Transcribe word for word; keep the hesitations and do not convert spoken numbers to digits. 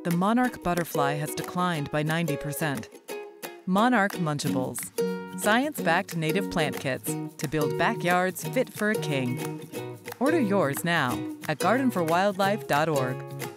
the monarch butterfly has declined by ninety percent. Monarch Munchables, science-backed native plant kits to build backyards fit for a king. Order yours now at garden for wildlife dot org.